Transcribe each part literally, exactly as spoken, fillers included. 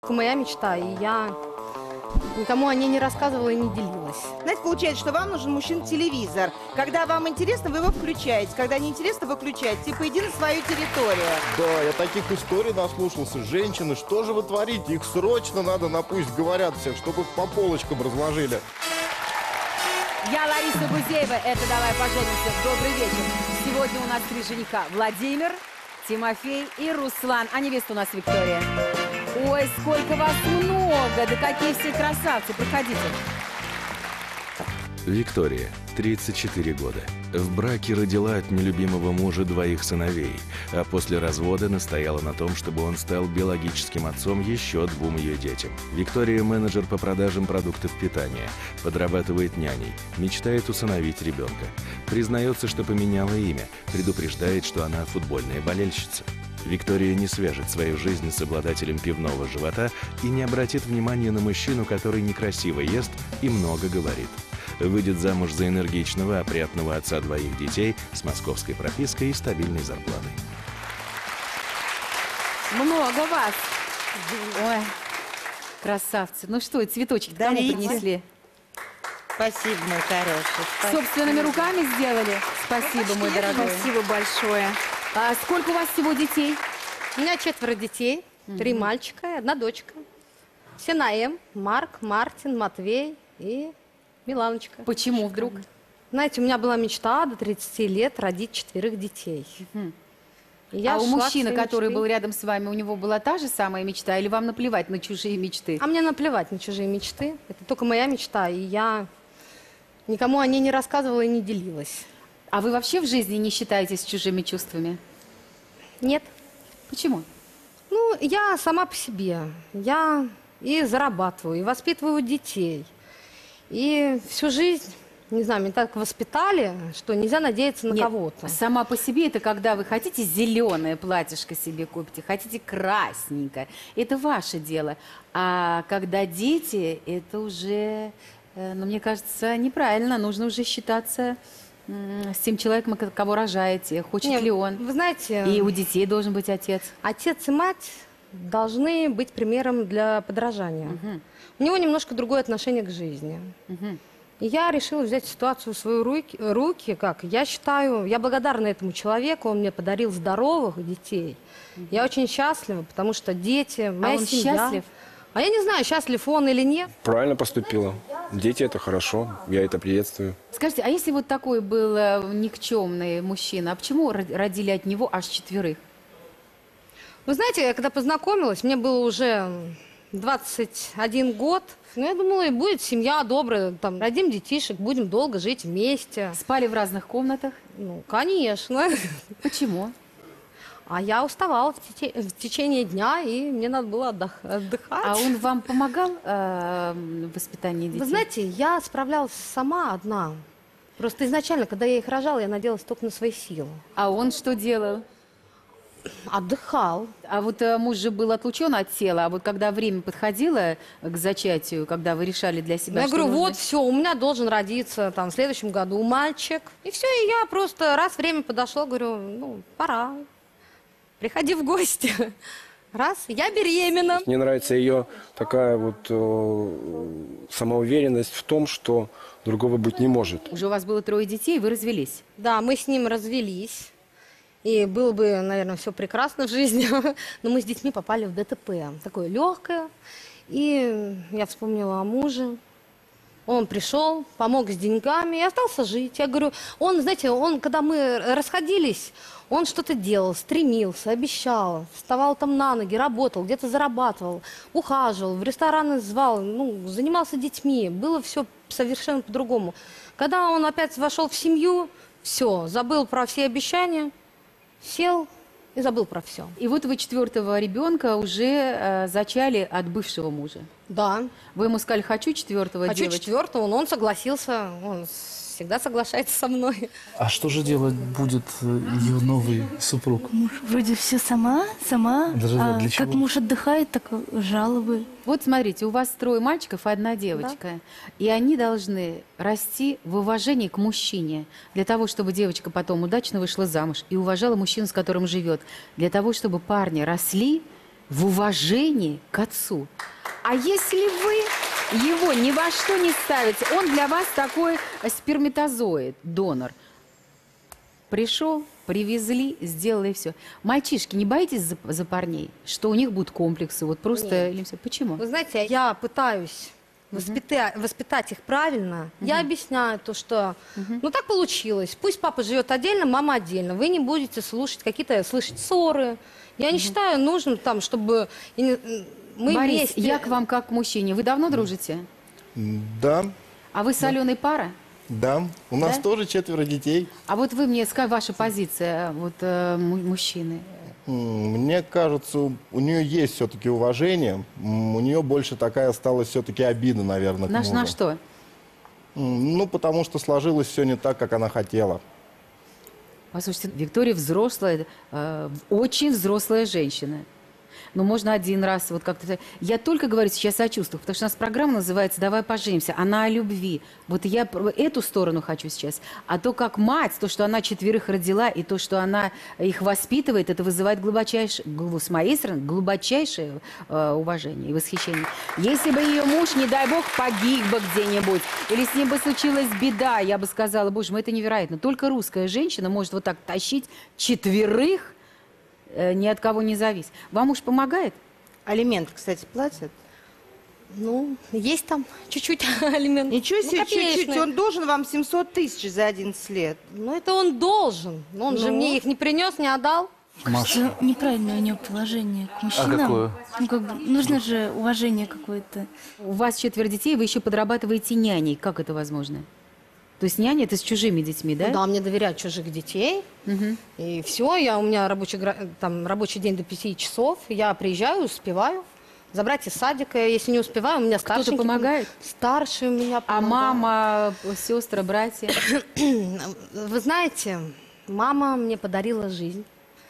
только моя мечта, и я никому о ней не рассказывала и не делилась. Знаете, получается, что вам нужен мужчин-телевизор. Когда вам интересно, вы его включаете. Когда не интересно, вы включаете. Типа, иди на свою территорию. Да, я таких историй наслушался. Женщины, что же вы творите? Их срочно надо на пусть говорят всех, чтобы их по полочкам разложили. Я Лариса Гузеева, это «Давай поженимся». Добрый вечер. Сегодня у нас три жениха. Владимир, Тимофей и Руслан. А невеста у нас Виктория. Ой, сколько вас много! Да какие все красавцы! Проходите. Виктория, тридцать четыре года. В браке родила от нелюбимого мужа двоих сыновей, а после развода настояла на том, чтобы он стал биологическим отцом еще двум ее детям. Виктория – менеджер по продажам продуктов питания, подрабатывает няней, мечтает усыновить ребенка. Признается, что поменяла имя, предупреждает, что она футбольная болельщица. Виктория не свяжет свою жизнь с обладателем пивного живота и не обратит внимания на мужчину, который некрасиво ест и много говорит. Выйдет замуж за энергичного, опрятного отца двоих детей с московской пропиской и стабильной зарплатой. Много вас. Ой, красавцы. Ну что, цветочки кому принесли? Спасибо, мой хороший. Спасибо. Собственными руками сделали? Спасибо, мой дорогой. Спасибо большое. А сколько у вас всего детей? У меня четверо детей, три мальчика и одна дочка. Все на М. Марк, Мартин, Матвей и Миланочка. Почему вдруг? Знаете, у меня была мечта до тридцати лет родить четверых детей. И я А у шла к мужчины, своей который мечте. был рядом с вами, у него была та же самая мечта? Или вам наплевать на чужие мечты? А мне наплевать на чужие мечты. Это только моя мечта, и я никому о ней не рассказывала и не делилась. А вы вообще в жизни не считаетесь чужими чувствами? Нет. Почему? Ну, я сама по себе. Я и зарабатываю, и воспитываю детей. И всю жизнь, не знаю, меня так воспитали, что нельзя надеяться на Нет, кого-то. сама по себе это когда вы хотите зеленое платьишко себе купите, хотите красненькое. Это ваше дело. А когда дети, это уже, э, ну, мне кажется, неправильно. Нужно уже считаться м, с тем человеком, кого рожаете. Хочет Нет, ли он? Вы знаете, И у детей должен быть отец. отец и мать должны быть примером для подражания. Мгм. У него немножко другое отношение к жизни. Мгм. И я решила взять ситуацию в свои руки, руки, как я считаю, я благодарна этому человеку, он мне подарил здоровых детей. Я очень счастлива, потому что дети, моя он семья. счастлив? А я не знаю, счастлив он или нет. Правильно поступила. Дети – это хорошо, я это приветствую. Скажите, а если вот такой был э, никчемный мужчина, а почему ро- родили от него аж четверых? Вы знаете, я когда познакомилась, мне было уже двадцать один год. Ну, я думала, и будет семья добрая, там, родим детишек, будем долго жить вместе. Спали в разных комнатах? Ну, конечно. Почему? А я уставала в, тече- в течение дня, и мне надо было отдых- отдыхать. А он вам помогал э, в воспитании детей? Вы знаете, я справлялась сама одна. Просто изначально, когда я их рожала, я надеялась только на свои силы. А он что делал? Отдыхал. А вот э, муж же был отлучен от тела, а вот когда время подходило к зачатию, когда вы решали для себя, Я что говорю, нужно- вот, все, у меня должен родиться там в следующем году мальчик. И все, и я просто раз время подошло, говорю, ну, пора. Приходи в гости. Раз, я беременна. Мне нравится ее такая вот э, самоуверенность в том, что другого быть не может. Уже у вас было трое детей, и вы развелись. Да, мы с ним развелись. И было бы, наверное, все прекрасно в жизни. Но мы с детьми попали в ДТП. Такое легкое. И я вспомнила о муже. Он пришел, помог с деньгами и остался жить. Я говорю, он, знаете, он, когда мы расходились, он что-то делал, стремился, обещал, вставал там на ноги, работал, где-то зарабатывал, ухаживал, в рестораны звал, ну, занимался детьми. Было все совершенно по-другому. Когда он опять вошел в семью, все, забыл про все обещания, сел и забыл про все. И вот вы четвертого ребенка уже э, зачали от бывшего мужа. Да. Вы ему сказали, хочу четвертого Хочу девочку. четвертого, но он согласился, он всегда соглашается со мной. А что же делать будет ее новый супруг? Муж вроде все сама, сама. Даже а для чего? как муж отдыхает, так жалобы. Вот смотрите, у вас трое мальчиков и одна девочка. И они должны расти в уважении к мужчине. Для того, чтобы девочка потом удачно вышла замуж и уважала мужчину, с которым живет. Для того, чтобы парни росли в уважении к отцу. А если вы его ни во что не ставите, он для вас такой сперматозоид, донор. Пришел, привезли, сделали все. Мальчишки, не боитесь за, за парней, что у них будут комплексы? Вот просто... Или все. Почему? Вы знаете, я пытаюсь воспитать, воспитать их правильно. Я объясняю то, что ну так получилось. Пусть папа живет отдельно, мама отдельно. Вы не будете слушать какие-то, слышать ссоры. Я не считаю нужным там, чтобы и не- мы Борис, вместе... я к вам как к мужчине. Вы давно дружите? Да, А вы с Аленой пара? да. У нас Да? тоже четверо детей. А вот вы мне скажите, ваша позиция, вот э, му- мужчины. М, Мне кажется, у у нее есть все-таки уважение. М, У нее больше такая осталась все-таки обида, наверное, к На, мужу. на что? М, Ну, потому что сложилось все не так, как она хотела. Послушайте, Виктория взрослая, э, очень взрослая женщина. Но можно один раз вот как-то... Я только говорю сейчас о чувствах, потому что у нас программа называется «Давай поженимся». Она о любви. Вот я про эту сторону хочу сейчас. А то, как мать, то, что она четверых родила, и то, что она их воспитывает, это вызывает глубочайшее, глуб- с моей стороны, глубочайшее э, уважение и восхищение. Если бы ее муж, не дай бог, погиб бы где-нибудь, или с ним бы случилась беда, я бы сказала, боже мой, это невероятно. Только русская женщина может вот так тащить четверых, э, ни от кого не зависит. Вам муж помогает? Алименты, кстати, платят? Ну, есть там чуть-чуть алимент. Ничего себе, Ну, чуть-чуть. копеечные. Он должен вам семьсот тысяч за одиннадцать лет. Ну, это он должен. Но он же Ну. мне их не принес, не отдал. Маша, Это неправильное у него положение к мужчинам. какое? Ну, как бы, нужно же уважение какое-то. У вас четверо детей, вы еще подрабатываете няней. Как это возможно? То есть няня это с чужими детьми, да? Да, мне доверяют чужих детей. И все, я, у меня рабочий, гра- там, рабочий день до пяти часов. Я приезжаю, успеваю. Забрать из садика. Если не успеваю, у меня старший. помогает? Старший у меня А помогает. мама, сестры, братья? Вы знаете, мама мне подарила жизнь.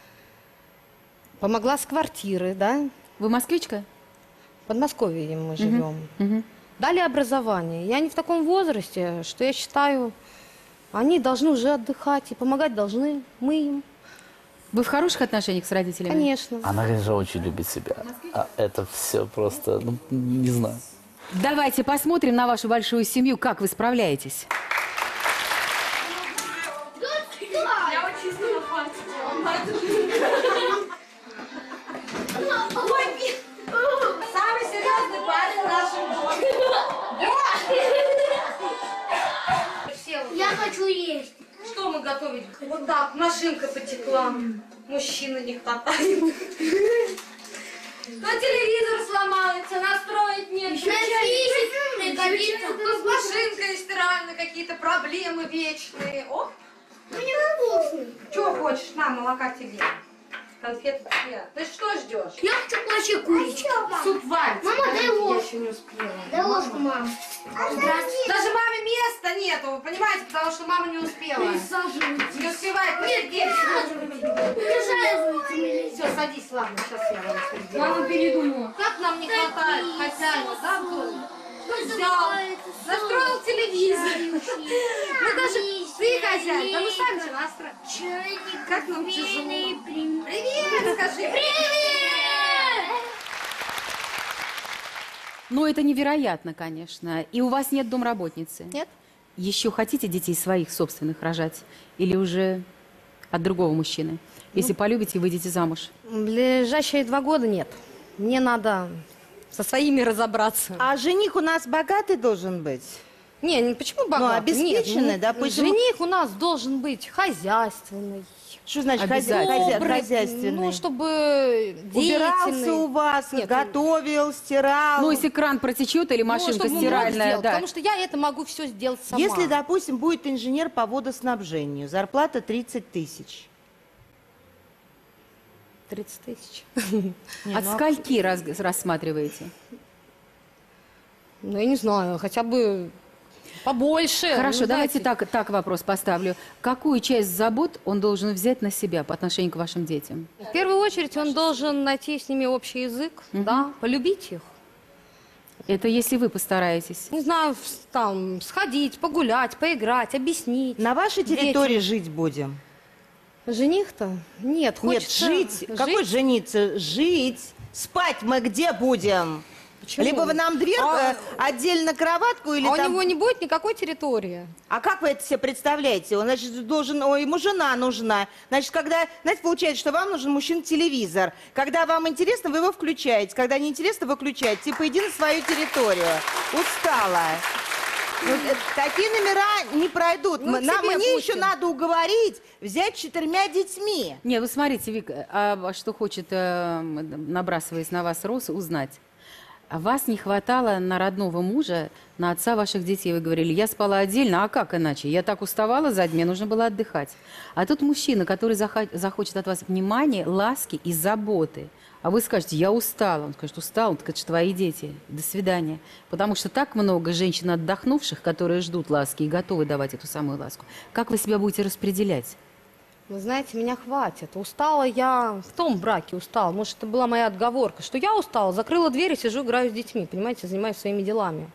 Помогла с квартиры, да? Вы москвичка? В Подмосковье мы живем. Мгм. Дали образование. Я не в таком возрасте, что я считаю, они должны уже отдыхать и помогать должны мы им. Вы в хороших отношениях с родителями? Конечно. она, конечно, очень любит себя. А это все просто, ну, не знаю. Давайте посмотрим на вашу большую семью, как вы справляетесь. Самый серьезный парень в нашем доме. Я хочу есть. Что мы готовить? Вот так, машинка потекла. Мужчины не хватает. То телевизор сломается, настроить нет. Еще чай пригодится. Тут с машинкой стиральной какие-то проблемы вечные. О, Мне вкусно. что хочешь? На, молока тебе. Конфеты тебе. Ты что ждешь? Я хочу вообще курить. Суп варить. Мама, дай Я ложку. еще не успела. Дай ложку, мам. Здравствуйте. Даже маме места нету, вы понимаете, потому что мама не успела. Присаживайтесь. Не успевает посидеть. Присаживайтесь, милиция. Все, садись, ладно, сейчас я вам садись. Мама передумала. Как нам не хватает хозяина, да, в доме? Взял, настроил телевизор. Мы даже, ты хозяин, да мы сами же настроили. Как нам тяжело. Привет, скажи. Привет! Ну, это невероятно, конечно. И у вас нет домработницы? Нет. Еще хотите детей своих собственных рожать? Или уже от другого мужчины? Если полюбите, выйдете замуж. В ближайшие два года нет. Мне надо со своими разобраться. А жених у нас богатый должен быть? Не, не почему богатый? обеспеченный, Нет, да, ну, почему? жених у нас должен быть хозяйственный. Что значит хозя- Обязательно. хозя- добрый, хозяйственный? Ну, чтобы Убирался деятельный. у вас, Нет, готовил, стирал. Ну, если кран протечет или Ну, машинка чтобы он мог стиральная, сделать, да. Потому что я это могу все сделать сама. Если, допустим, будет инженер по водоснабжению, зарплата тридцать тысяч. тридцать тысяч. Не, От ну, а- скольки раз- рассматриваете? Ну, я не знаю, хотя бы побольше. Хорошо, ну, давайте знаете. так, так вопрос поставлю. Какую часть забот он должен взять на себя по отношению к вашим детям? В первую очередь он должен найти с ними общий язык, да, полюбить их. Это если вы постараетесь. Не знаю, в- там, сходить, погулять, поиграть, объяснить. На вашей Детям. территории жить будем? Жених-то? Нет, Нет, хочется жить. Какой жениться? Жить. Спать мы где будем? Почему? Либо вы нам дверь, А- э, отдельно кроватку, или А у там... него не будет никакой территории. А как вы это себе представляете? Он, значит, должен... Ой, ему жена нужна. Значит, когда... Знаете, получается, что вам нужен мужчина-телевизор. Когда вам интересно, вы его включаете. Когда не интересно, выключаете. Типа, иди на свою территорию. Устала. Вот, э, такие номера не пройдут. Ну, Мы- к нам, себе мне пустим. еще надо уговорить взять четырьмя детьми. Не, вы смотрите, Вика, а что хочет, э, набрасываясь на вас, Рос, узнать. А вас не хватало на родного мужа, на отца ваших детей. Вы говорили, я спала отдельно, а как иначе? Я так уставала за день, мне нужно было отдыхать. А тут мужчина, который захо- захочет от вас внимания, ласки и заботы. А вы скажете, я устала. Он скажет, устал, он скажет, твои дети. До свидания. Потому что так много женщин отдохнувших, которые ждут ласки и готовы давать эту самую ласку. Как вы себя будете распределять? Вы знаете, меня хватит. Устала я в том браке, устала. Может, это была моя отговорка, что я устала, закрыла дверь и сижу, играю с детьми, понимаете, занимаюсь своими делами.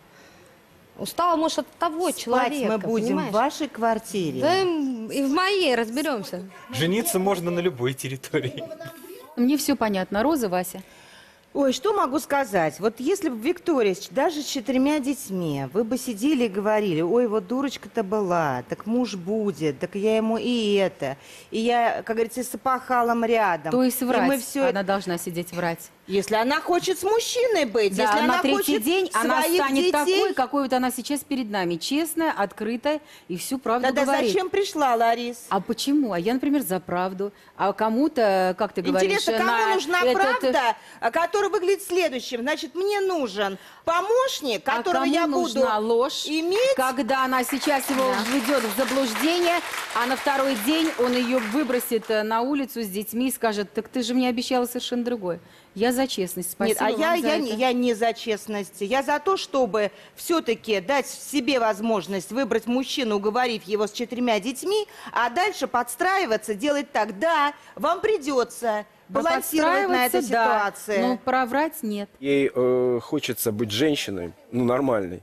Устала, может, от того Спать человека, мы будем понимаешь? в вашей квартире. Да и в моей разберемся. Жениться можно на любой территории. Мне все понятно. Роза, Вася. Ой, что могу сказать? Вот если бы Виктория с- даже с четырьмя детьми, вы бы сидели и говорили, ой, вот дурочка-то была, так муж будет, так я ему и это. И я, как говорится, с опахалом рядом. То есть И врать. мы всё Она должна сидеть врать. Если она хочет с мужчиной быть, Да, если на она третий хочет день она своих станет детей... такой, какой вот она сейчас перед нами. Честная, открытая и всю правду Тогда говорит. зачем пришла, Ларис? А почему? А я, например, за правду. А кому-то, как ты говоришь, Интересно, кому на нужна этот- правда, а, которая выглядит следующим? Значит, мне нужен помощник, А которого кому я буду нужна ложь, иметь. когда она сейчас его введет в заблуждение, а на второй день он ее выбросит э, на улицу с детьми и скажет, так ты же мне обещала совершенно другое. Я за честность. Спасибо Нет, а я, вам за я, это. не- я не за честность. Я за то, чтобы все-таки дать себе возможность выбрать мужчину, уговорив его с четырьмя детьми, а дальше подстраиваться, делать так. Да, вам придется Про балансировать на этой подстраиваться, да, ситуации. но проврать нет. Ей э, хочется быть женщиной, ну, нормальной,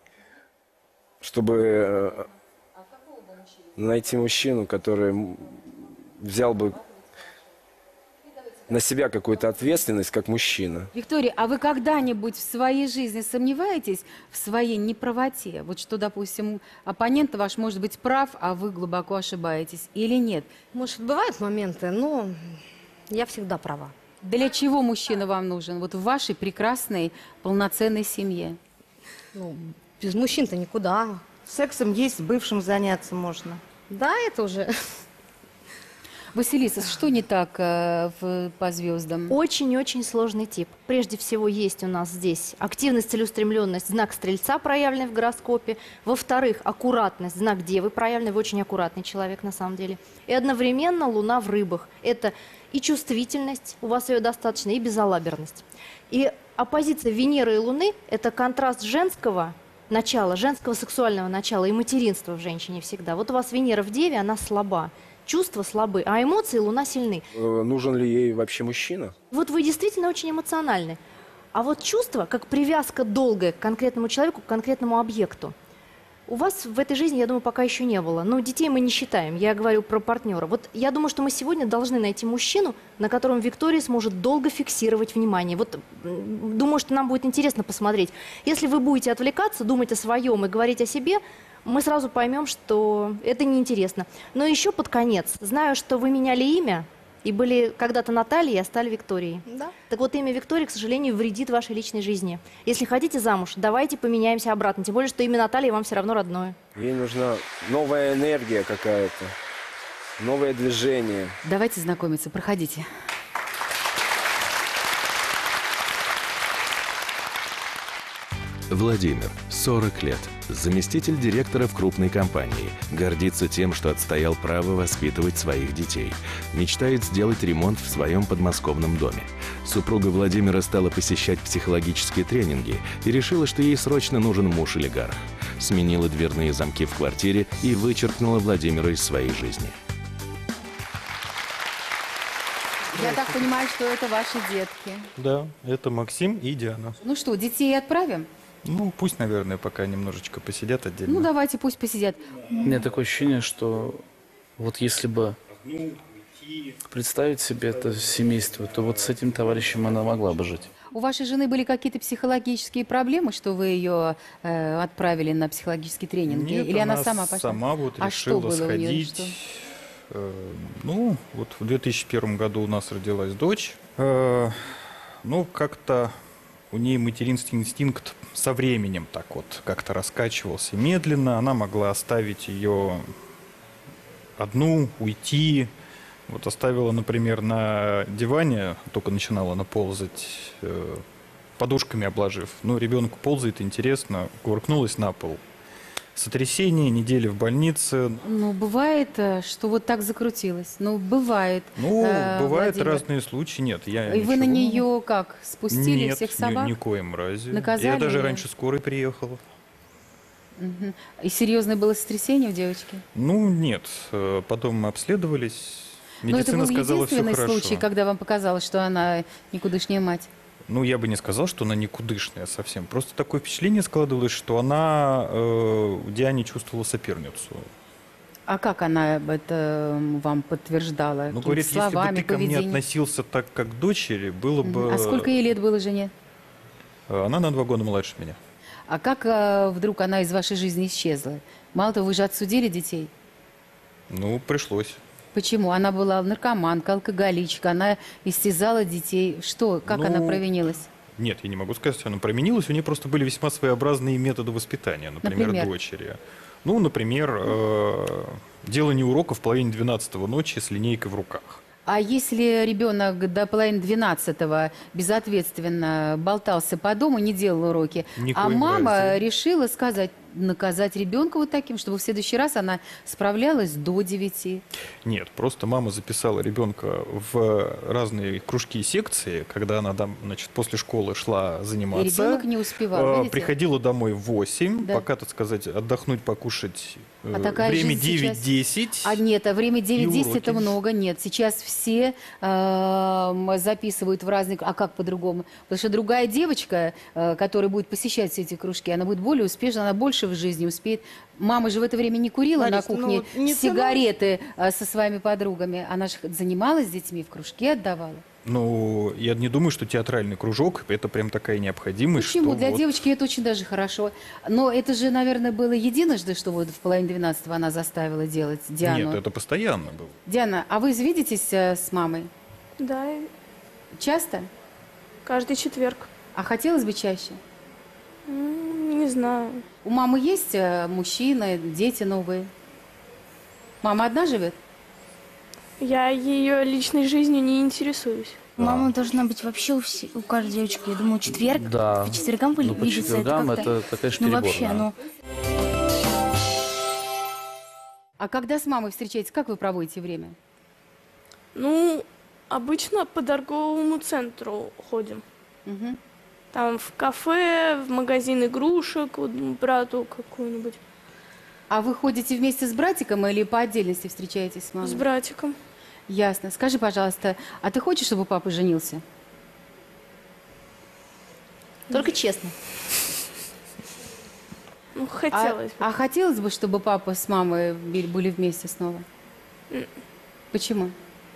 чтобы э, найти мужчину, который м, взял бы на себя какую-то ответственность, как мужчина. Виктория, а вы когда-нибудь в своей жизни сомневаетесь в своей неправоте? Вот что, допустим, оппонент ваш может быть прав, а вы глубоко ошибаетесь, или нет? Может, бывают моменты, но я всегда права. Для чего мужчина вам нужен? Вот в вашей прекрасной, полноценной семье. Ну, без мужчин-то никуда. Сексом есть, с бывшим заняться можно. Да, это уже... Василиса, что не так э, в, по звездам? Очень-очень сложный тип. Прежде всего, есть у нас здесь активность, целеустремленность, знак Стрельца, проявленный в гороскопе. Во-вторых, аккуратность, знак Девы, проявленный. Вы очень аккуратный человек, на самом деле. И одновременно Луна в Рыбах. Это и чувствительность, у вас ее достаточно, и безалаберность. И оппозиция Венеры и Луны – это контраст женского начала, женского сексуального начала и материнства в женщине всегда. Вот у вас Венера в Деве, она слаба. Чувства слабы, а эмоции Луна сильны. Э, нужен ли ей вообще мужчина? Вот вы действительно очень эмоциональны. А вот чувство, как привязка долгая к конкретному человеку, к конкретному объекту, у вас в этой жизни, я думаю, пока еще не было. Но детей мы не считаем, я говорю про партнера. Вот я думаю, что мы сегодня должны найти мужчину, на котором Виктория сможет долго фиксировать внимание. Вот м, думаю, что нам будет интересно посмотреть. Если вы будете отвлекаться, думать о своем и говорить о себе, мы сразу поймем, что это неинтересно. Но еще под конец, знаю, что вы меняли имя, и были когда-то Натальей, а стали Викторией. Да. Так вот, имя Виктории, к сожалению, вредит вашей личной жизни. Если хотите замуж, давайте поменяемся обратно. Тем более, что имя Наталья вам все равно родное. Ей нужна новая энергия какая-то, новое движение. Давайте знакомиться, проходите. Владимир, сорок лет, заместитель директора в крупной компании, гордится тем, что отстоял право воспитывать своих детей. Мечтает сделать ремонт в своем подмосковном доме. Супруга Владимира стала посещать психологические тренинги и решила, что ей срочно нужен муж-олигарх. Сменила дверные замки в квартире и вычеркнула Владимира из своей жизни. Я так понимаю, что это ваши детки. Да, это Максим и Диана. Ну что, детей отправим? Ну, пусть, наверное, пока немножечко посидят отдельно. Ну, давайте, пусть посидят. У меня такое ощущение, что вот если бы представить себе это семейство, то вот с этим товарищем она могла бы жить. У вашей жены были какие-то психологические проблемы, что вы ее э, отправили на психологические тренинги? Нет, Или она, она сама пошла? сама вот а что решила было у нее? сходить. Что? Э, Ну, вот в две тысячи первом году у нас родилась дочь. Э, Ну, как-то у нее материнский инстинкт со временем так вот как-то раскачивался медленно. Она могла оставить ее одну, уйти. Вот оставила, например, на диване, только начинала она ползать, э, подушками обложив. Ну, ребенку ползает, интересно, кувыркнулась на пол. Сотрясение, недели в больнице. Ну, бывает, э, что вот так закрутилось. Ну, бывает. Ну, э, бывают Владимир. разные случаи. Нет, я И вы на ничего- нее как, спустили Нет, всех ни- собак? никоим разе. Наказали Я даже ее? раньше скорой приехала. Мгм. И серьезное было сотрясение у девочки? Ну, нет. э, Потом мы обследовались. Но это Медицина был сказала, все единственный хорошо. случай, когда вам показалось, что она никудышняя мать? Ну, я бы не сказал, что она никудышная совсем. Просто такое впечатление складывалось, что она э, в Диане чувствовала соперницу. А как она это м, вам подтверждала? Ну, Какими говорит, если бы словами, ты ко мне поведением? относился так, как к дочери, было Мгм. бы... А сколько ей лет было жене? Э, Она на два года младше меня. А как э, вдруг она из вашей жизни исчезла? Мало того, вы же отсудили детей. Ну, пришлось. Почему? Она была наркоманка, алкоголичка, она истязала детей. Что? Как Ну, она провинилась? Нет, я не могу сказать, что она променилась. У нее просто были весьма своеобразные методы воспитания, например, Например? дочери. Ну, например, э, делание уроков в половине двенадцатого ночи с линейкой в руках. А если ребенок до половины двенадцатого безответственно болтался по дому, не делал уроки, Ни а коим мама разе. решила сказать, наказать ребенка вот таким, чтобы в следующий раз она справлялась до девяти. Нет, просто мама записала ребенка в разные кружки и секции, когда она там, значит, после школы шла заниматься. И ребенок не успевал, Э, видите? Приходила домой в восемь, Да. пока, так сказать, отдохнуть, покушать. э, А такая время жизнь сейчас- девять-десять. А нет, а время девять-десять это уроки. много. Нет, сейчас все эм, записывают в разные... А как по-другому? Потому что другая девочка, э, которая будет посещать все эти кружки, она будет более успешна, она больше в жизни успеет. Мама же в это время не курила Лариса, на кухне ну, не сигареты э, со своими подругами. Она же занималась с детьми, в кружке отдавала. Ну, я не думаю, что театральный кружок — это прям такая необходимость. Почему? что Для вот- девочки это очень даже хорошо. Но это же, наверное, было единожды, что вот в половине двенадцатого она заставила делать Диану. Нет, это постоянно было. Диана, а вы видитесь э, с мамой? Да, Часто? каждый четверг. А хотелось бы чаще? М, Не знаю. У мамы есть э, мужчина, дети новые? Мама одна живет? Я ее личной жизнью не интересуюсь. Мама должна быть вообще у, все- у каждой девочки. Я думаю, четверг. Да. По четвергам вы Ну, по видеться, четвергам это как-то... это, это, конечно, Ну, перебор, вообще, да. ну... А когда с мамой встречаетесь, как вы проводите время? Ну, обычно по торговому центру ходим. Мгм. Там в кафе, в магазин игрушек, вот брату какую-нибудь. А вы ходите вместе с братиком или по отдельности встречаетесь с мамой? С братиком. Ясно. Скажи, пожалуйста, а ты хочешь, чтобы папа женился? Только честно. Ну, А, хотелось бы. а хотелось бы, чтобы папа с мамой би- были вместе снова? М. Почему?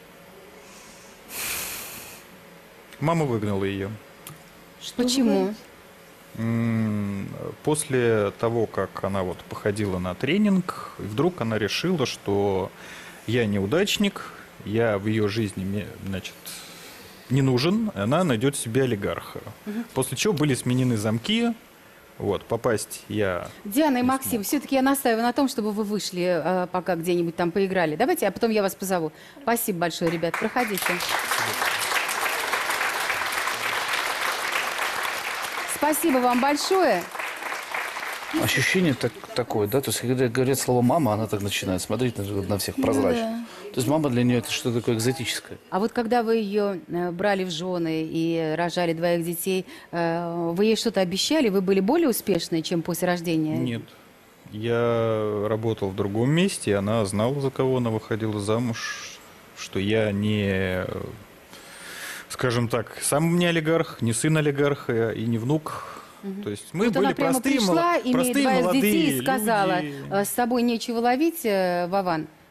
Мама выгнала ее. Почему? М, После того, как она вот походила на тренинг, вдруг она решила, что я неудачник, я в ее жизни, ме- значит, не нужен, она найдет себе олигарха. После чего были сменены замки, вот, попасть я... Диана и Максим, все-таки я настаиваю на том, чтобы вы вышли, э, пока где-нибудь там поиграли. Давайте, а потом я вас позову. Спасибо большое, ребят. Проходите. Спасибо вам большое. Ощущение так, такое, да, то есть когда говорят слово «мама», она так начинает смотреть на, на всех прозрачно. То есть мама для нее это что-то такое экзотическое. А вот когда вы ее э, брали в жены и рожали двоих детей, э, вы ей что-то обещали? Вы были более успешны, чем после рождения? Нет. Я работал в другом месте, и она знала, за кого она выходила замуж, что я не, скажем так, сам не олигарх, не сын олигарха и не внук. То есть мы Вот были она прямо простые, пришла, мало- имея простые двоих молодые детей, и сказала, люди. э, с собой нечего ловить, э, Вован.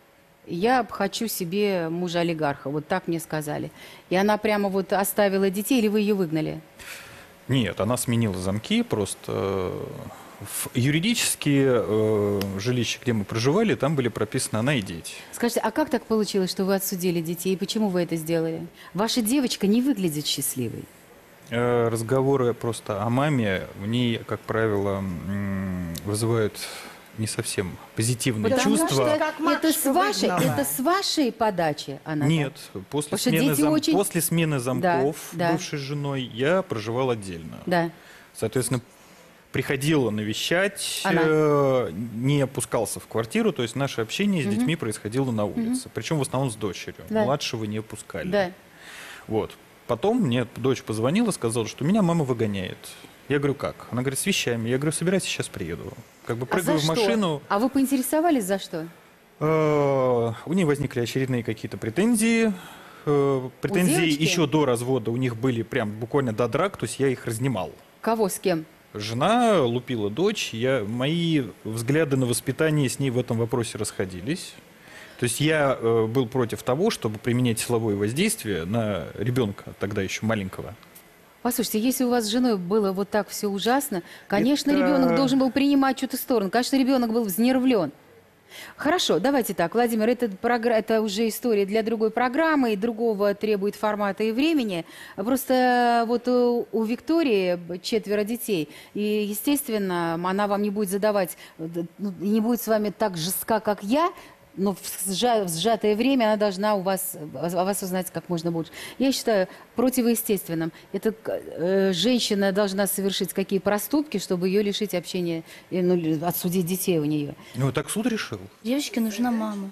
я хочу себе мужа-олигарха, вот так мне сказали. И она прямо вот оставила детей, или вы ее выгнали? Нет, она сменила замки, просто э, в юридические э, жилища, где мы проживали, там были прописаны она и дети. Скажите, а как так получилось, что вы отсудили детей, и почему вы это сделали? Ваша девочка не выглядит счастливой. Э, разговоры просто о маме в ней, как правило, м, вызывают не совсем позитивные Потому чувства. что Как это матушка с, вашей, выгнала. это с вашей подачи она Нет, так? после Потому что смены, дети зам- очень- после смены замков Да, да. бывшей женой я проживал отдельно. Да. Соответственно, приходила навещать, Она. э, не опускался в квартиру, то есть наше общение с детьми происходило на улице. Причем в основном с дочерью. Да. Младшего не пускали. Да. Вот. Потом мне дочь позвонила, сказала, что меня мама выгоняет. Я говорю, как? Она говорит, с вещами. Я говорю, собирайся, сейчас приеду. Как бы А прыгаю за в что? машину. А вы поинтересовались, за что? Э, У нее возникли очередные какие-то претензии. Э, Претензии девочки? еще до развода у них были прям буквально до драк, то есть я их разнимал. Кого, с кем? Жена лупила дочь, я, мои взгляды на воспитание с ней в этом вопросе расходились. То есть я э, был против того, чтобы применять силовое воздействие на ребенка, тогда еще маленького. Послушайте, если у вас с женой было вот так все ужасно, конечно, Это- ребенок должен был принимать чью-то сторону. Конечно, ребенок был взнервлен. Хорошо, давайте так, Владимир, это, програ- это уже история для другой программы, и другого требует формата и времени. Просто вот у, у Виктории четверо детей, и, естественно, она вам не будет задавать, ну, не будет с вами так жестка, как я, но в, сжа- в сжатое время она должна у вас, о вас узнать как можно больше. Я считаю противоестественным. Это э, женщина должна совершить какие проступки, чтобы ее лишить общения, э, ну, отсудить детей у нее. Ну, так суд решил. Девочке нужна мама.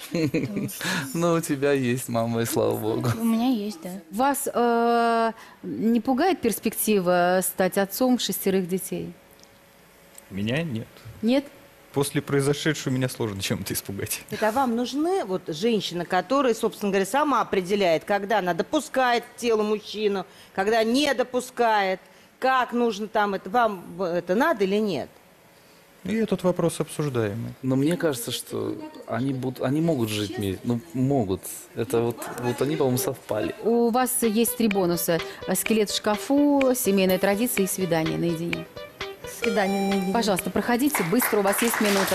Ну, у тебя есть мама, и слава богу. У меня есть, да. Вас э, не пугает перспектива стать отцом шестерых детей? Меня нет. Нет? После произошедшего меня сложно чем-то испугать. Это вам нужны вот женщины, которые, собственно говоря, сама определяет, когда она допускает к телу мужчину, когда не допускает, как нужно там это, вам это надо или нет? И этот вопрос обсуждаемый. Но мне кажется, что они, будут, они могут жить вместе. Ну, могут. Это вот, вот они, по-моему, совпали. У вас есть три бонуса. Скелет в шкафу, семейная традиция и свидание наедине. Свидание наедине. Пожалуйста, проходите быстро, у вас есть минута.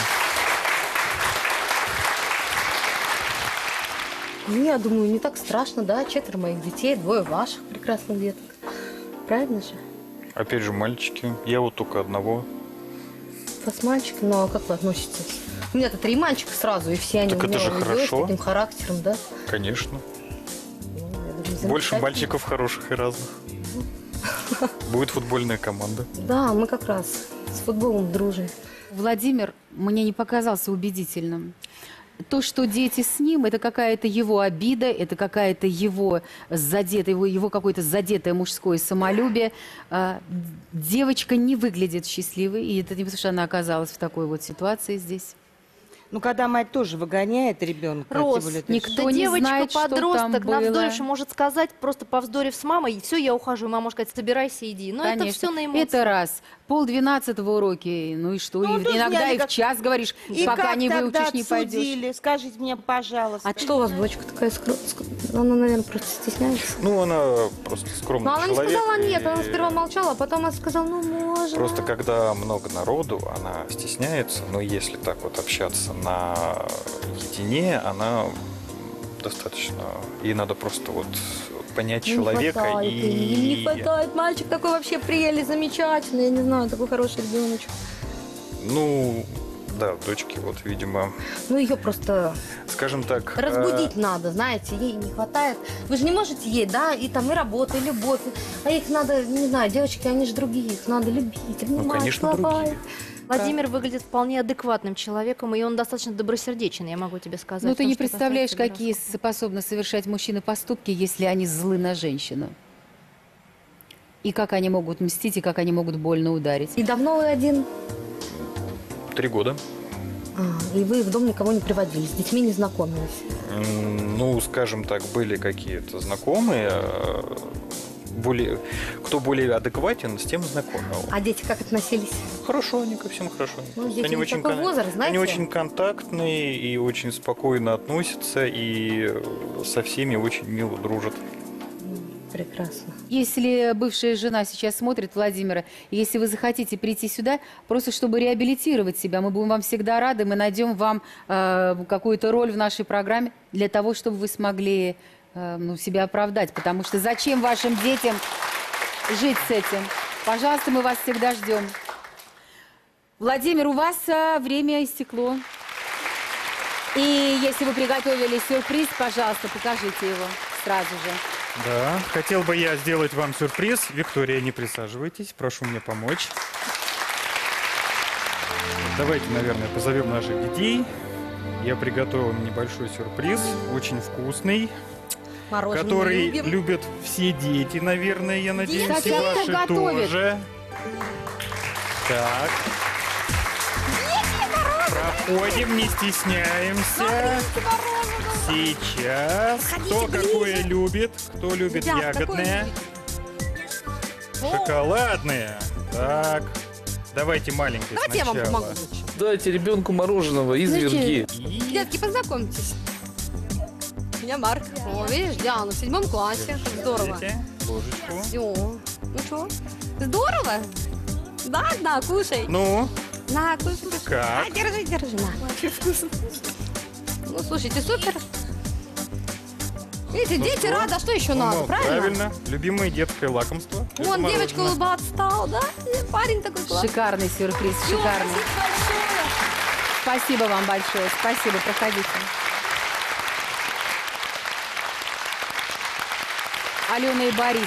Ну, я думаю, не так страшно, да? Четверо моих детей, двое ваших прекрасных деток. Правильно же? Опять же, мальчики. Я вот только одного. У вас мальчик, но как вы относитесь? У меня-то три мальчика сразу, и все они Так у это меня же уже хорошо. с таким характером, да? Конечно. Ну, я думаю, Больше замечательно. мальчиков хороших и разных. Будет футбольная команда. Да, мы как раз с футболом дружим. Владимир мне не показался убедительным. То, что дети с ним, это какая-то его обида, это какая-то его задетое, его, его какое-то задетое мужское самолюбие. А, девочка не выглядит счастливой, и это не потому, что она оказалась в такой вот ситуации здесь. Ну, когда мать тоже выгоняет ребенка, Рос, тем более, это никто да не девочка, знает, что подросток, там было. навздоривший может сказать, просто повздорив с мамой, все, я ухожу. И мама может сказать, собирайся, иди. Но это все на эмоциях. Это раз. Полдвенадцатого уроки, ну и что? Ну, И тут иногда я и в как- час говоришь, И пока как не тогда выучишь, не пойдешь. отсудили? Скажите мне, пожалуйста. А что у вас дочка такая скромная? Она, наверное, просто стесняется. Ну, она просто скромный Но она не человек. сказала нет, и она сперва молчала, а потом она сказала, ну, можно. Просто когда много народу, она стесняется, но если так вот общаться наедине, она достаточно... Ей надо просто вот понять Не человека хватает, и... ей не хватает. Мальчик такой вообще прелесть, замечательный, я не знаю, такой хороший ребеночек. Ну, да, дочки вот, видимо, Ну, ее просто скажем так... э, разбудить надо, знаете, ей не хватает. Вы же не можете ей, да, и там и работа, и любовь. А их надо, не знаю, девочки, они же другие, их надо любить, обнимать, Ну, конечно, целовать. другие. Владимир выглядит вполне адекватным человеком, и он достаточно добросердечен, я могу тебе сказать. Ну, ты в том, не что представляешь, касается какие гороскопа. способны совершать мужчины поступки, если они злы на женщину. И как они могут мстить, и как они могут больно ударить. И давно вы один? Три года. А, и вы в дом никого не приводили, с детьми не знакомились? М, Ну, скажем так, были какие-то знакомые, э, более, кто более адекватен, с тем знакомил. А дети как относились? Хорошо, они ко всем хорошо. Ну, дети Они не очень, такой кон- возраст, знаете? они очень контактные и очень спокойно относятся, и со всеми очень мило дружат. Прекрасно. Если бывшая жена сейчас смотрит Владимира, и если вы захотите прийти сюда, просто чтобы реабилитировать себя, мы будем вам всегда рады, мы найдем вам э, какую-то роль в нашей программе для того, чтобы вы смогли э, ну, себя оправдать. Потому что зачем вашим детям жить с этим? Пожалуйста, мы вас всегда ждем. Владимир, у вас э, время истекло. И если вы приготовили сюрприз, пожалуйста, покажите его сразу же. Да, хотел бы я сделать вам сюрприз. Виктория, не присаживайтесь, прошу мне помочь. Давайте, наверное, позовем наших детей. Я приготовил небольшой сюрприз, очень вкусный, Мороженое который любим. любят все дети, наверное, я надеюсь, Дети и ваши готовят. тоже. Так. Проходим, не стесняемся. Сейчас. Кто какое любит? Кто любит Ребят, какое ягодное? Шоколадное. Так. Давайте маленькое Давайте я вам сначала. помогу лучше. Дайте ребенку мороженого, изверги. Детки, познакомьтесь. Меня Марк. О, видишь, Диана в седьмом классе. Как здорово. Видите? Ложечку. Все. Ну что, здорово? Да, да, кушай. Ну, На, кушай, кушай. Как? А, держи, держи, на. Очень вкусно. Ну, слушайте, супер. Видите, Ну дети что? рады, а что еще надо, ну, правильно? правильно. Любимое детское лакомство. Это Вон девочка мороженое. улыбаться стал, да? И парень такой классный. Шикарный сюрприз, Всё, шикарный. спасибо большое. Спасибо вам большое. Спасибо, проходите. Алена и Борис,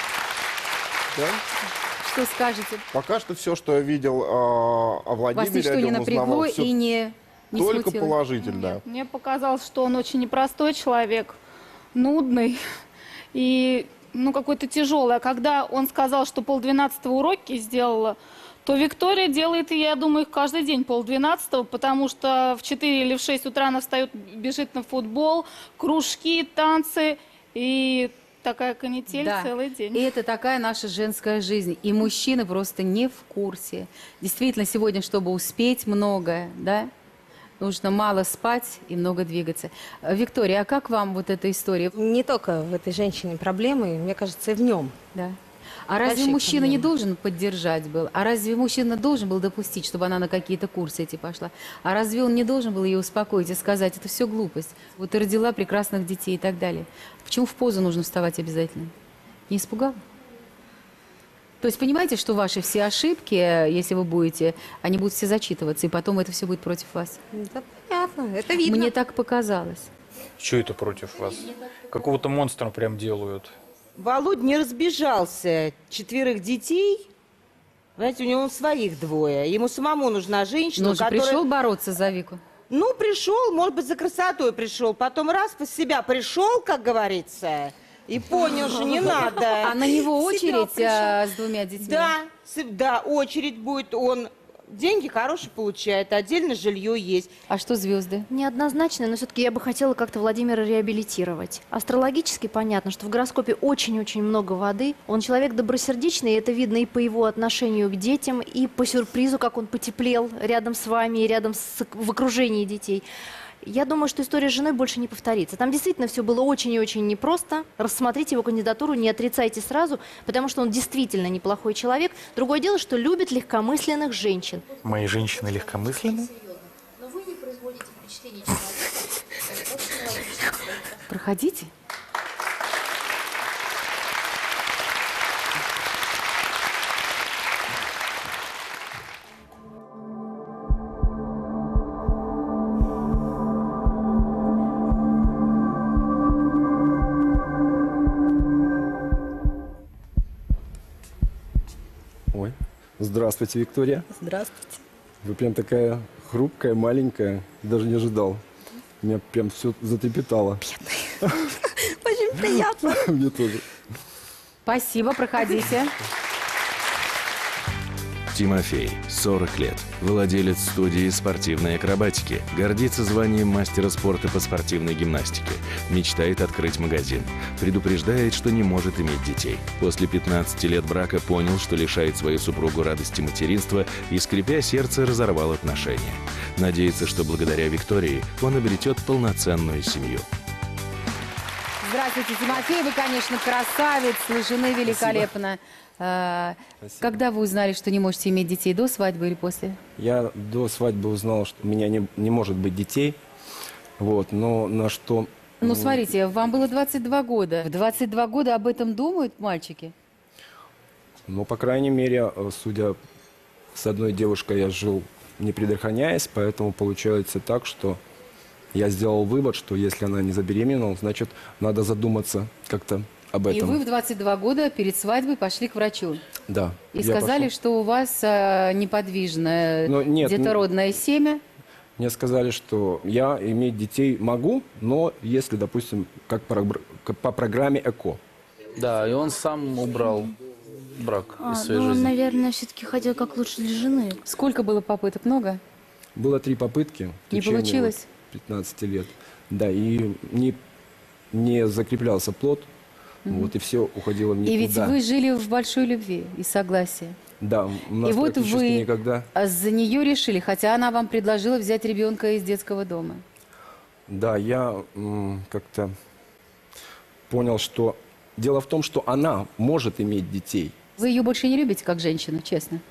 Да? что скажете? Пока что все, что я видел э, о Вас Владимире, ничто о не нем напрягло узнавал, всё и не, не только смутило? положительно. Мне показалось, что он очень непростой человек, нудный и ну, какой-то тяжелый. А когда он сказал, что полдвенадцатого уроки сделала, то Виктория делает, я думаю, их каждый день полдвенадцатого, потому что в четыре или в шесть утра она встает, бежит на футбол, кружки, танцы и такая канитель Да. целый день. И это такая наша женская жизнь. И мужчины просто не в курсе. Действительно, сегодня, чтобы успеть многое, да, нужно мало спать и много двигаться. Э, Виктория, а как вам вот эта история? Не только в этой женщине проблемы, мне кажется, и в нем. Да. А разве Большие мужчина не проблемы. должен поддержать был? А разве мужчина должен был допустить, чтобы она на какие-то курсы эти пошла? А разве он не должен был ее успокоить и сказать, это все глупость? Вот ты родила прекрасных детей и так далее. Почему в позу нужно вставать обязательно? Не испугал? То есть понимаете, что ваши все ошибки, если вы будете, они будут все зачитываться, и потом это все будет против вас? Да, понятно, это видно. Мне так показалось. Что это против вас? Какого-то монстра прям делают. Володь не разбежался. Четверых детей. Знаете, у него своих двое. Ему самому нужна женщина, Но он же которая... пришел бороться за Вику. Ну, пришел, может быть, за красотой пришел. Потом раз по себя пришел, как говорится, и понял, что не надо. А на него В себя очередь пришел. а, с двумя детьми? Да, с- да, очередь будет. Он деньги хорошие получает, отдельно жилье есть. А что звезды? Неоднозначно, но все-таки я бы хотела как-то Владимира реабилитировать. Астрологически понятно, что в гороскопе очень-очень много воды. Он человек добросердечный, и это видно и по его отношению к детям, и по сюрпризу, как он потеплел рядом с вами и рядом с, в окружении детей. Я думаю, что история с женой больше не повторится. Там действительно все было очень и очень непросто. Рассмотрите его кандидатуру, не отрицайте сразу, потому что он действительно неплохой человек. Другое дело, что любит легкомысленных женщин. Мои женщины легкомысленны? Проходите. Ой, здравствуйте, Виктория. Здравствуйте. Вы прям такая хрупкая, маленькая, даже не ожидал. Меня прям все затрепетало. Очень приятно. Мне тоже. Спасибо, проходите. Тимофей, сорок лет, владелец студии спортивной акробатики, гордится званием мастера спорта по спортивной гимнастике, мечтает открыть магазин, предупреждает, что не может иметь детей. После пятнадцати лет брака понял, что лишает свою супругу радости материнства и, скрипя сердце, разорвал отношения. Надеется, что благодаря Виктории он обретет полноценную семью. Здравствуйте, Тимофей. Вы, конечно, красавец, сложены великолепно. А, когда вы узнали, что не можете иметь детей, до свадьбы или после? Я до свадьбы узнал, что у меня не, не может быть детей. Вот, но на что... Ну, смотрите, вам было двадцать два года. В двадцать два года об этом думают мальчики? Ну, по крайней мере, судя с одной девушкой, я жил не предохраняясь, поэтому получается так, что я сделал вывод, что если она не забеременела, значит, надо задуматься как-то об этом. И вы в двадцать два года перед свадьбой пошли к врачу? Да. И сказали, пошел. что у вас а, неподвижное Но нет, детородное семя? Мне сказали, что я иметь детей могу, но если, допустим, как по, по программе ЭКО. Да, и он сам убрал брак А, из своей ну, он, жизни. наверное, все-таки хотел как лучше для жены. Сколько было попыток? Много? Было три попытки. в Не течение получилось? вот пятнадцати лет. Да, и не, не закреплялся плод, Мгм. вот, и все уходило в никуда. И ведь вы жили в большой любви и согласии. Да, у нас И вот практически вы никогда... за нее решили, хотя она вам предложила взять ребенка из детского дома. Да, я м, как-то понял, что... Дело в том, что она может иметь детей. Вы ее больше не любите как женщину, честно?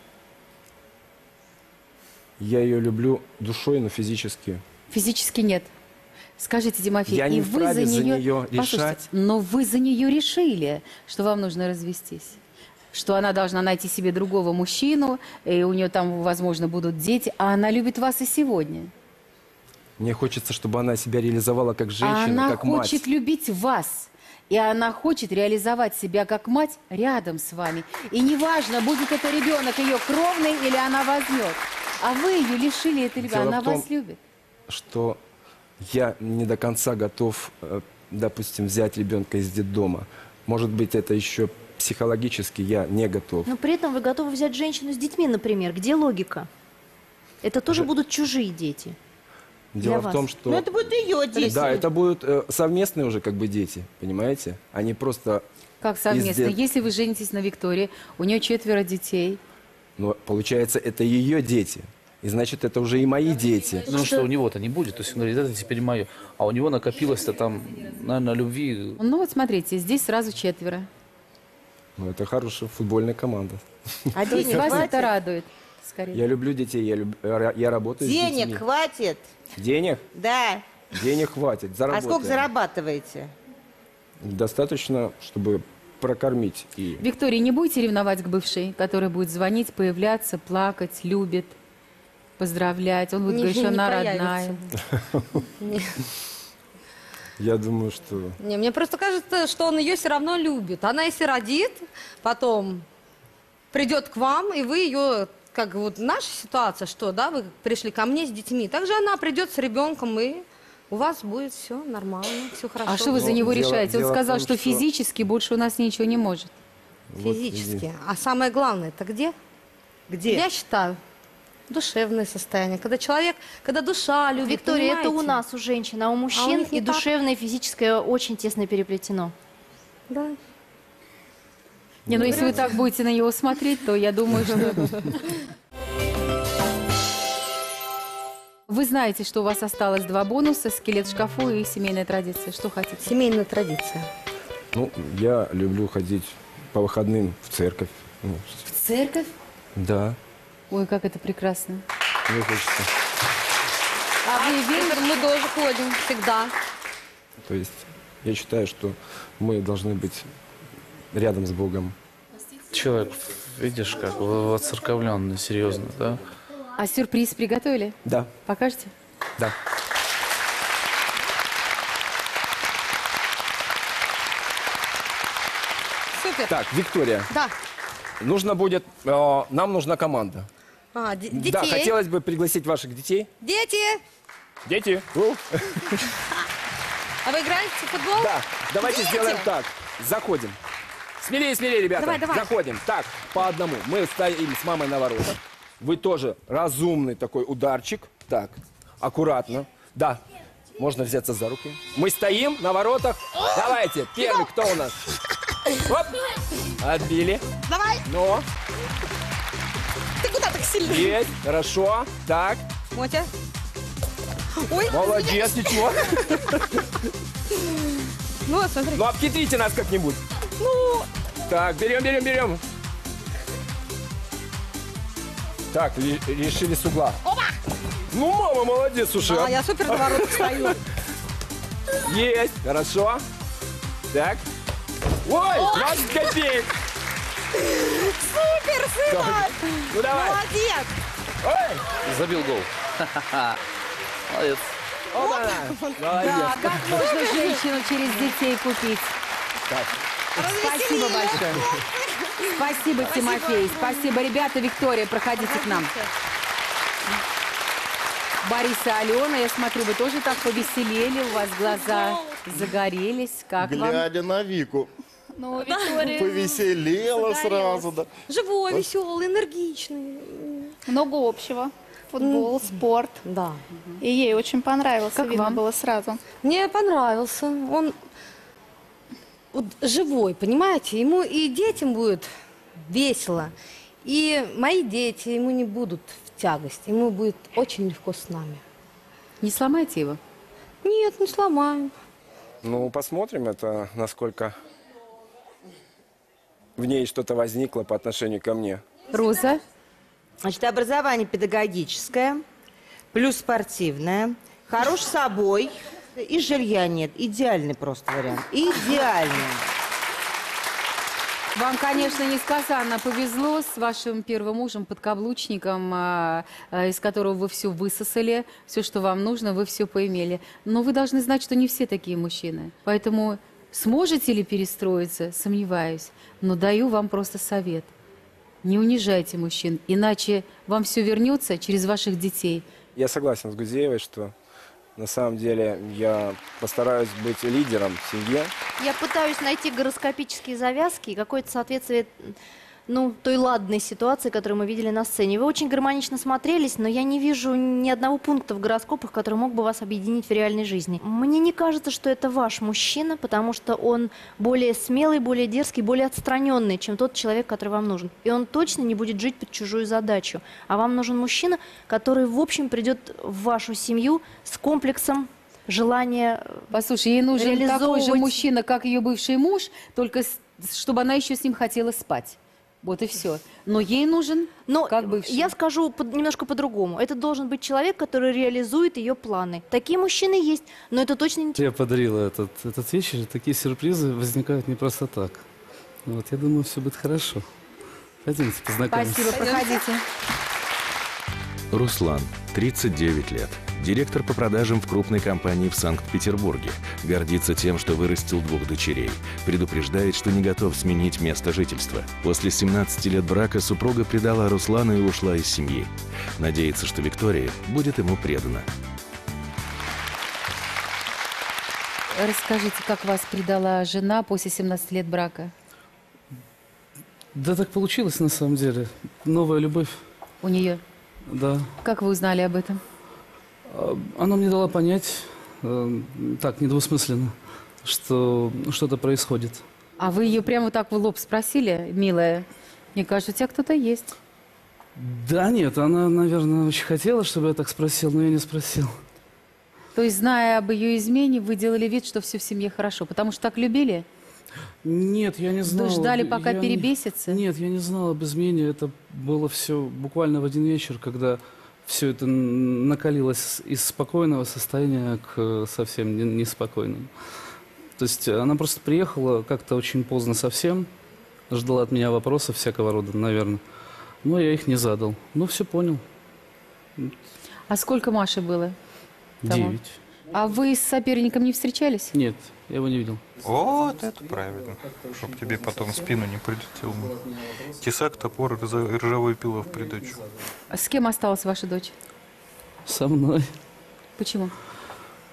Я ее люблю душой, но физически. Физически нет. Скажите, Тимофей, Я и не вы вправе за за нее, нее Послушайте, решать. но вы за нее решили, что вам нужно развестись, что она должна найти себе другого мужчину, и у нее там, возможно, будут дети, а она любит вас и сегодня. Мне хочется, чтобы она себя реализовала как женщина, А она как хочет мать. любить вас. И она хочет реализовать себя как мать рядом с вами. И неважно, будет это ребенок ее кровный или она возьмет. А вы ее лишили этой любви. Дело Она в том, вас любит. Что я не до конца готов, э, допустим, взять ребенка из детдома. Может быть, это еще психологически я не готов. Но при этом вы готовы взять женщину с детьми, например. Где логика? Это тоже Же- будут чужие дети. Дело для в том, вас. что... Ну, это будут ее дети. Да, это будут э, совместные уже как бы дети, понимаете? Они просто... Как совместно. дет- Если вы женитесь на Виктории, у нее четверо детей. Но получается, это ее дети. И значит, это уже и мои дети. Ну что у него-то не будет, то есть он говорит, это теперь мое. А у него накопилось-то там, наверное, любви. Ну вот смотрите, здесь сразу четверо. Ну, это хорошая футбольная команда. А То есть денег вас хватит? это радует, скорее. Я люблю детей, я, люб- я- я работаю с Денег детьми. хватит? Денег? Да. Денег хватит, А заработаем. сколько зарабатываете? Достаточно, чтобы прокормить и... Виктория, не будете ревновать к бывшей, которая будет звонить, появляться, плакать, любит, поздравлять? Он будет Не- говорить, что не она проявится. родная. Не, Я думаю, что... не, мне просто кажется, что он ее все равно любит. Она если родит, потом придет к вам, и вы ее, как вот наша ситуация, что, да, вы пришли ко мне с детьми, также она придет с ребенком, и у вас будет все нормально, все хорошо. А что вы за Ну, него дело- решаете? Он дело в сказал, том, что что- физически больше у нас ничего не может. Вот Физически. иди. А самое главное, это где? Где? Я считаю, душевное состояние. Когда человек, когда душа любит, Виктория, это у понимаете? нас, у женщин, а у мужчин них не и так. душевное, и физическое очень тесно переплетено. Да. Не, ну если вы так будете на него смотреть, то я думаю, что... Вы знаете, что у вас осталось два бонуса: скелет в шкафу и семейная традиция. Что хотите? Семейная традиция. Ну, я люблю ходить по выходным в церковь. Ну, В церковь? да, Ой, как это прекрасно. мне хочется. А вы верите? Мы тоже ходим всегда. То есть я считаю, что мы должны быть рядом с Богом. Человек, видишь, как воцерковленный, серьезно, да? А сюрприз приготовили? Да, Покажете? да. Супер. Так, Виктория, Да. нужно будет, э, нам нужна команда. А, де- детей. Да, хотелось бы пригласить ваших детей. Дети, Дети, у, а вы играете в футбол? да, давайте Дети. сделаем так. Заходим. Смелее, смелее, ребята. Давай, давай. Заходим. Так, по одному. Мы стоим с мамой на воротах. Вы тоже разумный такой ударчик. Так, аккуратно. Да, можно взяться за руки. Мы стоим на воротах. Давайте, первый, кто у нас? Оп, отбили. Давай. Но. Ты куда так сильно? Есть, хорошо. Так. Мотя. Ой, молодец, ничего. Ну, смотри. Ну, обхитрите нас как-нибудь. Ну. Так, берем, берем, берем. Так, решили с угла. Опа! Ну, мама, молодец, слушай. Да, я супер на воротах стою. Есть, хорошо. Так. Ой, двадцать копеек. Супер, сынок! Ну, давай. Молодец! Ой! Забил гол. Молодец. Опа! Да, как можно женщину через детей купить? Так. Спасибо большое. Спасибо, Тимофей. Спасибо, ребята. Виктория, проходите к нам. Борис и Алена, я смотрю, вы тоже так повеселели, у вас глаза загорелись. Как вам? Глядя на Вику. Ну, Виктория Повеселела загорелась. сразу, да. Живой, веселый, энергичный. Много общего. Футбол, спорт. Да. И ей очень понравился, Как видно вам? было сразу. Мне понравился. Он вот живой, понимаете? Ему и детям будет весело. И мои дети ему не будут в тягость. Ему будет очень легко с нами. Не сломайте его? Нет, не сломаем. Ну, посмотрим, это насколько в ней что-то возникло по отношению ко мне. Роза? Значит, образование педагогическое, плюс спортивное, хорош собой, и жилья нет. Идеальный просто вариант. Идеальный. Вам, конечно, несказанно повезло с вашим первым мужем, подкаблучником, а, а, из которого вы все высосали, все, что вам нужно, вы все поимели. Но вы должны знать, что не все такие мужчины. Поэтому сможете ли перестроиться, сомневаюсь. Но даю вам просто совет. Не унижайте мужчин, иначе вам все вернется через ваших детей. Я согласен с Гузеевой, что на самом деле я постараюсь быть лидером в семье. Я пытаюсь найти гороскопические завязки и какое-то соответствие, ну, той ладной ситуации, которую мы видели на сцене. Вы очень гармонично смотрелись, но я не вижу ни одного пункта в гороскопах, который мог бы вас объединить в реальной жизни. Мне не кажется, что это ваш мужчина, потому что он более смелый, более дерзкий, более отстраненный, чем тот человек, который вам нужен. И он точно не будет жить под чужую задачу. А вам нужен мужчина, который, в общем, придет в вашу семью с комплексом желания. Послушай, ей нужен такой же реализовывать- мужчина, как ее бывший муж, только с- чтобы она еще с ним хотела спать. Вот и все. Но ей нужен Но как бывший. я скажу под- немножко по-другому. Это должен быть человек, который реализует ее планы. Такие мужчины есть, но это точно не... Я подарила этот, этот вечер, и такие сюрпризы возникают не просто так. Вот, я думаю, все будет хорошо. Пойдемте познакомимся. Спасибо, проходите. Руслан, тридцать девять лет. Директор по продажам в крупной компании в Санкт-Петербурге. Гордится тем, что вырастил двух дочерей. Предупреждает, что не готов сменить место жительства. После семнадцати лет брака супруга предала Руслана и ушла из семьи. Надеется, что Виктория будет ему предана. Расскажите, как вас предала жена после семнадцати лет брака? Да так получилось на самом деле. Новая любовь. У нее? Да. Как вы узнали об этом? А, Она мне дала понять, э, так, недвусмысленно, что что-то происходит. А вы ее прямо так в лоб спросили, милая? Мне кажется, у тебя кто-то есть. Да нет, она, наверное, очень хотела, чтобы я так спросил, но я не спросил. То есть, зная об ее измене, вы делали вид, что все в семье хорошо, потому что так любили? Нет, я не знал. Вы ждали, пока Я не- перебесится? Нет, я не знал об измене. Это было все буквально в один вечер, когда все это н- накалилось из спокойного состояния к э, совсем не- неспокойному. То есть она просто приехала как-то очень поздно совсем, ждала от меня вопросов всякого рода, наверное. Но я их не задал. Ну, все понял. А сколько Маше было? Тому? Девять. А вы с соперником не встречались? Нет, я его не видел. Вот это правильно. Чтоб тебе потом в спину не прилетел. Тесак, топор и рза- ржавая пила в придачу. А с кем осталась ваша дочь? Со мной. Почему?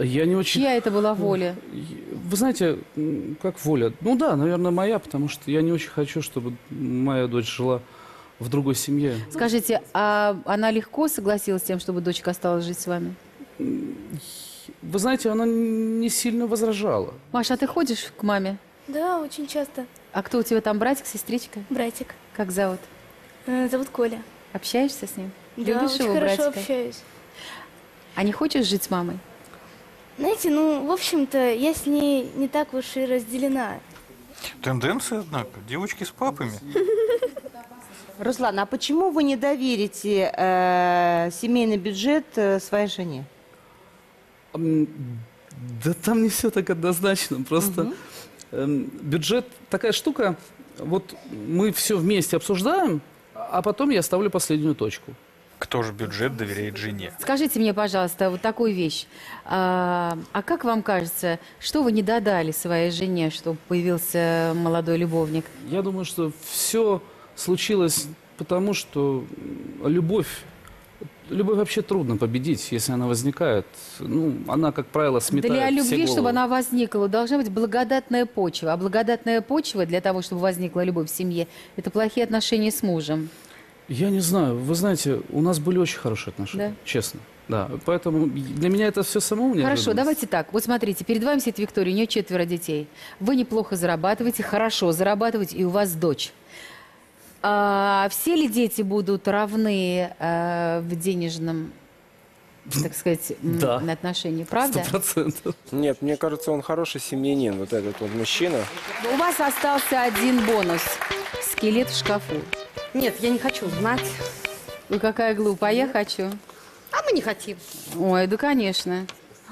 Я не очень... Чья это была воля? Вы знаете, м, как воля? Ну да, наверное, моя, потому что я не очень хочу, чтобы моя дочь жила в другой семье. Скажите, а она легко согласилась с тем, чтобы дочка осталась жить с вами? Вы знаете, она не сильно возражала. Маша, а ты ходишь к маме? Да, очень часто. А кто у тебя там, братик, сестричка? Братик. Как зовут? Э, Зовут Коля. Общаешься с ним? Да, Любишь очень его, хорошо братика? общаюсь. А не хочешь жить с мамой? Знаете, ну, в общем-то, я с ней не так уж и разделена. Тенденция, однако. Девочки с папами. Руслан, а почему вы не доверите э, семейный бюджет э, своей жене? М, Да там не все так однозначно. Просто Мгм. эм, бюджет такая штука. Вот мы все вместе обсуждаем, а потом я ставлю последнюю точку. Кто же бюджет доверяет жене? Скажите мне, пожалуйста, вот такую вещь. А, а как вам кажется, что вы не додали своей жене, чтобы появился молодой любовник? Я думаю, что все случилось потому, что любовь, любовь вообще трудно победить, если она возникает. Ну, она, как правило, сметает Для все любви, головы. чтобы она возникла, должна быть благодатная почва. А благодатная почва для того, чтобы возникла любовь в семье, это плохие отношения с мужем. Я не знаю. Вы знаете, у нас были очень хорошие отношения, Да? честно. Да, поэтому для меня это все самому неожиданность. Хорошо, давайте так. Вот смотрите, перед вами сидит Виктория, у нее четверо детей. Вы неплохо зарабатываете, хорошо зарабатываете, и у вас дочь. А все ли дети будут равны э, в денежном, так сказать, м, Да. отношении, правда? Сто процентов. Нет, мне кажется, он хороший семьянин, вот этот вот мужчина. У вас остался один бонус. Скелет в шкафу. Нет, я не хочу знать. Вы какая глупая, а я хочу. А мы не хотим. Ой, да, конечно.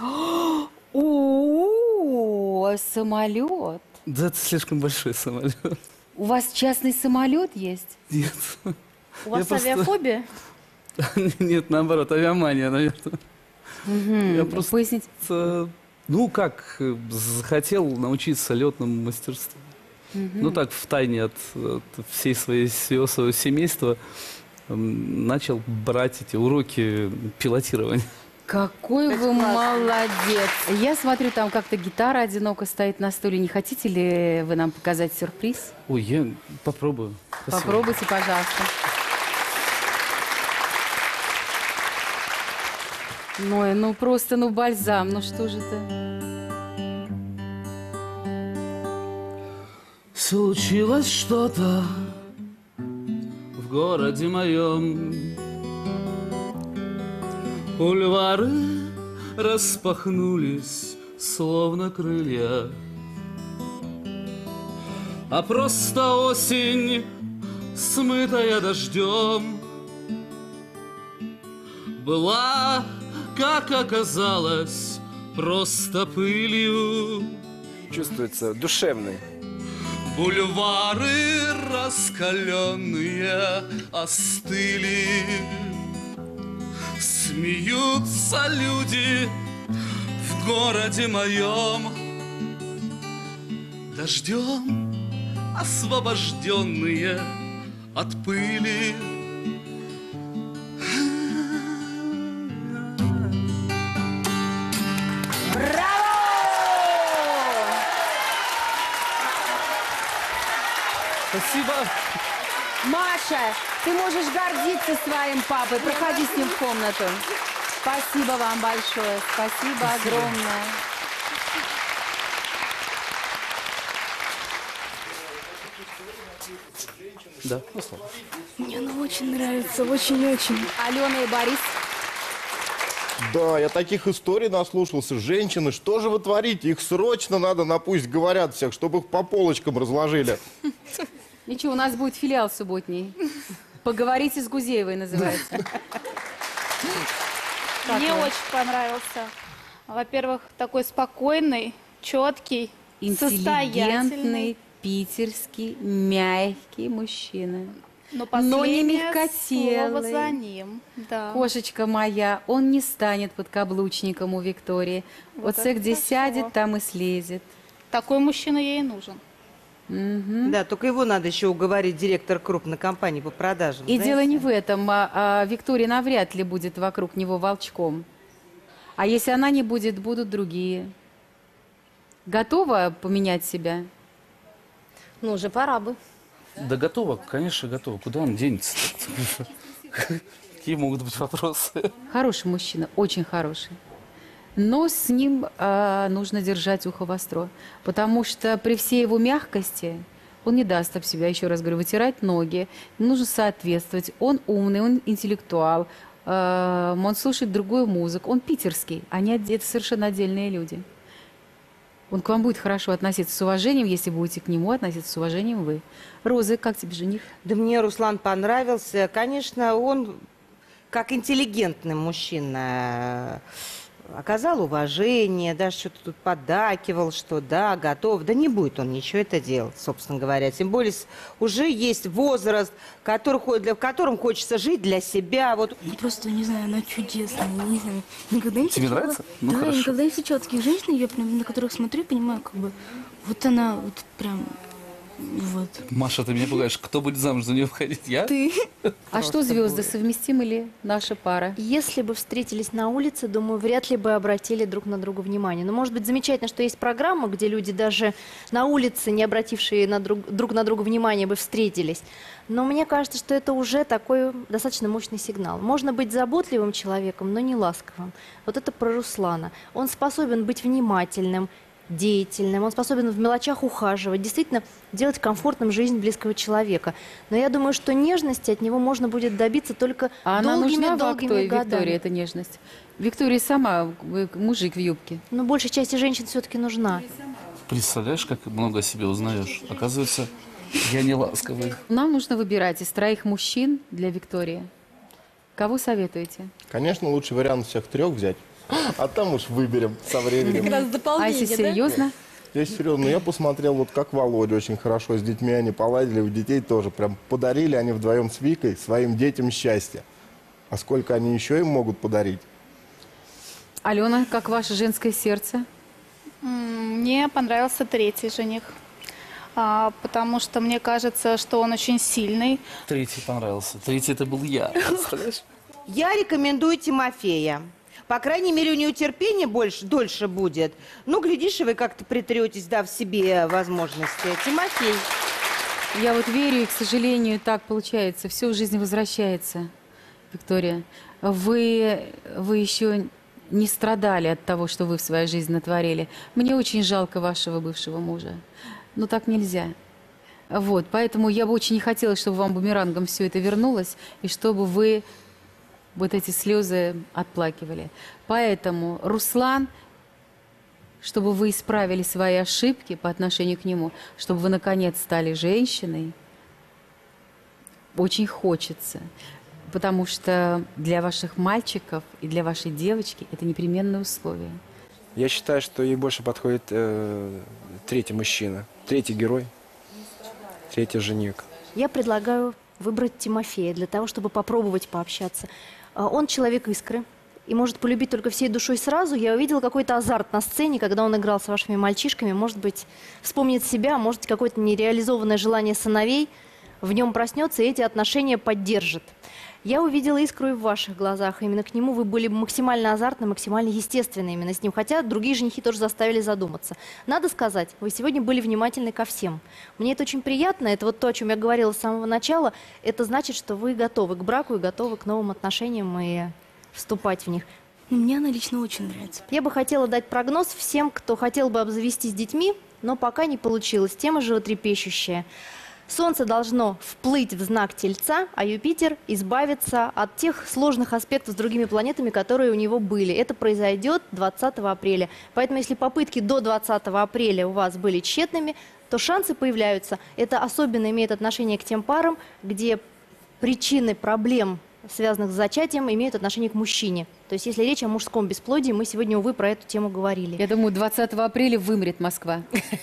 О, самолет. Да, это слишком большой самолет. У вас частный самолет есть? Нет. У вас Я просто- авиафобия? Нет, наоборот, авиамания, наверное. Я просто, Поясните. э, ну как, э, захотел научиться летному мастерству. Ну так, в тайне от, от всей своей, всего своего семейства м, начал брать эти уроки пилотирования. Какой вы молодец. Я смотрю, там как-то гитара одиноко стоит на стуле. Не хотите ли вы нам показать сюрприз? Ой, я попробую. Спасибо. Попробуйте, пожалуйста. Ну, ну просто, ну бальзам, ну что же это? Случилось что-то в городе моем. Бульвары распахнулись, словно крылья. А просто осень, смытая дождем, была, как оказалось, просто пылью. Чувствуется душевный. Бульвары раскаленные остыли. Смеются люди в городе моем. Дождем освобожденные от пыли. Спасибо. Маша, ты можешь гордиться своим папой. Проходи с ним в комнату. Спасибо вам большое. Спасибо, огромное. Да. Мне она очень нравится, очень-очень. Алена и Борис. Да, я таких историй наслушался. Женщины, что же вы творите? Их срочно надо на пусть говорят всех, чтобы их по полочкам разложили. Ничего, у нас будет филиал субботний. Поговорите с Гузеевой называется. Мне очень понравился. Во-первых, такой спокойный, четкий, Интеллигентный, состоятельный. питерский, мягкий мужчина. Но, Но не последнее мягкотелый. слово за ним. Да. Кошечка моя, он не станет подкаблучником у Виктории. Вот, Вот все, это где хорошо. сядет, там и слезет. Такой мужчина ей нужен. Да, только его надо еще уговорить директор крупной компании по продажам. И знаете? дело не в этом. А, а Виктория навряд ли будет вокруг него волчком. А если она не будет, будут другие. Готова поменять себя? Ну, уже пора бы. Да готово, конечно, готово. Куда он денется? Какие могут быть вопросы? Хороший мужчина, очень хороший. Но с ним а, нужно держать ухо востро. Потому что при всей его мягкости он не даст об себя, еще раз говорю, вытирать ноги. Нужно соответствовать. Он умный, он интеллектуал. а, Он слушает другую музыку. Он питерский. Они отде- это совершенно отдельные люди. Он к вам будет хорошо относиться с уважением, если будете к нему относиться с уважением вы. Розы, как тебе жених? Да мне Руслан понравился. Конечно, он как интеллигентный мужчина оказал уважение, даже что-то тут поддакивал, что да, готов. Да не будет он ничего это делать, собственно говоря. Тем более с- уже есть возраст, который, хо- для, в котором хочется жить для себя. Вот. Я просто не знаю, она чудесная. Не знаю, никогда не Тебе встречала- нравится? Ну, да, хорошо. я никогда не встречала таких женщин, я прям на которых смотрю и понимаю, как бы, вот она, вот прям, вот. Маша, ты меня пугаешь. Кто будет замуж за нее выходить? Я? Ты. А что, звезды, совместимы ли наша пара? Если бы встретились на улице, думаю, вряд ли бы обратили друг на друга внимание. Но может быть замечательно, что есть программа, где люди даже на улице, не обратившие на друг, друг на друга внимания, бы встретились. Но мне кажется, что это уже такой достаточно мощный сигнал. Можно быть заботливым человеком, но не ласковым. Вот это про Руслана. Он способен быть внимательным, деятельным, он способен в мелочах ухаживать, действительно делать комфортным жизнь близкого человека. Но я думаю, что нежности от него можно будет добиться только А она нужна долгими-долгими Виктории, годами. Виктории, эта нежность? Виктория сама, вы- мужик в юбке. Но большей части женщин все-таки нужна. Представляешь, как много о себе узнаешь? Оказывается, я не ласковый. Нам нужно выбирать из троих мужчин для Виктории. Кого советуете? Конечно, лучший вариант всех трех взять. А там уж выберем со временем. А если серьезно? Если серьезно, ну, я посмотрел, вот как Володя очень хорошо с детьми они поладили, у детей тоже прям подарили они вдвоем с Викой своим детям счастье. А сколько они еще им могут подарить? Алена, как ваше женское сердце? М, Мне понравился третий жених, А, потому что мне кажется, что он очень сильный. Третий понравился. Третий это был я. Представляешь? Я рекомендую Тимофея. По крайней мере, у нее терпение больше, дольше будет. Ну, глядишь, и вы как-то притретесь, дав себе возможности. Тимофей. Я вот верю, и, к сожалению, так получается. Все в жизни возвращается. Виктория, вы, вы еще не страдали от того, что вы в своей жизни натворили. Мне очень жалко вашего бывшего мужа. Но так нельзя. Вот, поэтому я бы очень не хотела, чтобы вам бумерангом все это вернулось, и чтобы вы вот эти слезы отплакивали. Поэтому, Руслан, чтобы вы исправили свои ошибки по отношению к нему, чтобы вы, наконец, стали женщиной, очень хочется. Потому что для ваших мальчиков и для вашей девочки это непременное условие. Я считаю, что ей больше подходит э, третий мужчина, третий герой, третий жених. Я предлагаю выбрать Тимофея для того, чтобы попробовать пообщаться. А, Он человек искры и может полюбить только всей душой сразу. Я увидела какой-то азарт на сцене, когда он играл с вашими мальчишками. Может быть, вспомнит себя, может, какое-то нереализованное желание сыновей в нем проснется и эти отношения поддержит. Я увидела искру и в ваших глазах. Именно к нему вы были максимально азартны, максимально естественны именно с ним. Хотя другие женихи тоже заставили задуматься. Надо сказать, вы сегодня были внимательны ко всем. Мне это очень приятно. Это вот то, о чем я говорила с самого начала. Это значит, что вы готовы к браку и готовы к новым отношениям и вступать в них. Мне она лично очень нравится. Я бы хотела дать прогноз всем, кто хотел бы обзавестись детьми, но пока не получилось. Тема животрепещущая. Солнце должно вплыть в знак Тельца, а Юпитер избавиться от тех сложных аспектов с другими планетами, которые у него были. Это произойдет двадцатого апреля. Поэтому, если попытки до двадцатого апреля у вас были тщетными, то шансы появляются. Это особенно имеет отношение к тем парам, где причины проблем, связанных с зачатием, имеют отношение к мужчине. То есть, если речь о мужском бесплодии, мы сегодня, увы, про эту тему говорили. Я думаю, двадцатого апреля вымрет Москва.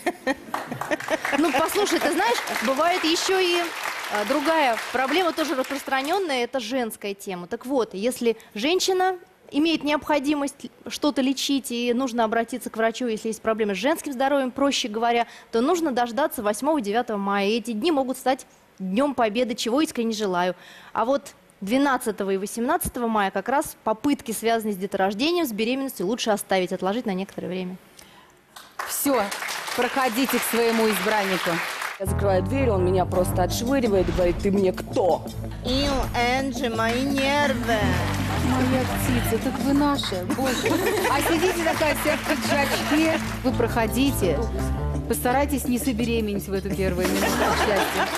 Ну, послушай, ты знаешь, бывает еще и а, другая проблема, тоже распространенная, это женская тема. Так вот, если женщина имеет необходимость что-то лечить и нужно обратиться к врачу, если есть проблемы с женским здоровьем, проще говоря, то нужно дождаться восьмого-девятого мая. И эти дни могут стать Днем Победы, чего искренне желаю. А вот двенадцатого и восемнадцатого мая как раз попытки, связанные с деторождением, с беременностью, лучше оставить, отложить на некоторое время. Все, проходите к своему избраннику. Я закрываю дверь, он меня просто отшвыривает и говорит: ты мне кто? Ил, Энджи, мои нервы. Моя птица, так вы наша, боже. А сидите такая вся в пиджачке. Вы проходите. Постарайтесь не забеременеть в эту первую минуту счастья.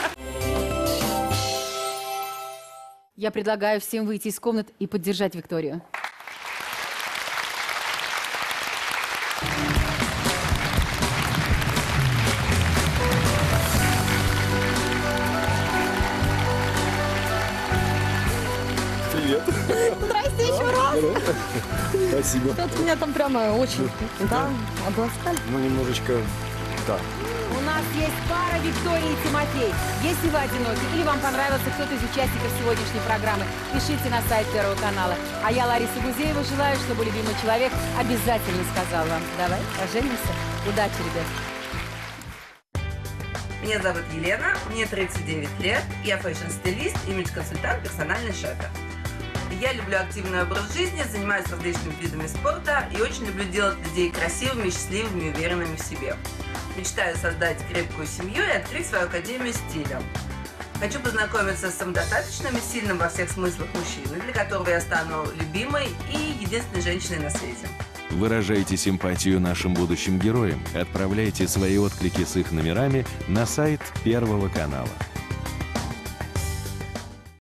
Я предлагаю всем выйти из комнат и поддержать Викторию. Привет. Здрасте еще раз. Спасибо. Тут меня там прямо очень, да, обласкали. Ну, немножечко, да. У нас есть пара Виктории и Тимофей. Если вы одиноки или вам понравился кто-то из участников сегодняшней программы, пишите на сайт Первого канала. А я, Лариса Гузеева, желаю, чтобы любимый человек обязательно сказал вам: давай поженимся. Удачи, ребят. Меня зовут Елена, мне тридцать девять лет, я фэшн-стилист, имидж-консультант, персональный шопер. Я люблю активный образ жизни, занимаюсь различными видами спорта и очень люблю делать людей красивыми, счастливыми и уверенными в себе. Мечтаю создать крепкую семью и открыть свою академию стиля. Хочу познакомиться с самодостаточным и сильным во всех смыслах мужчиной, для которого я стану любимой и единственной женщиной на свете. Выражайте симпатию нашим будущим героям. Отправляйте свои отклики с их номерами на сайт Первого канала.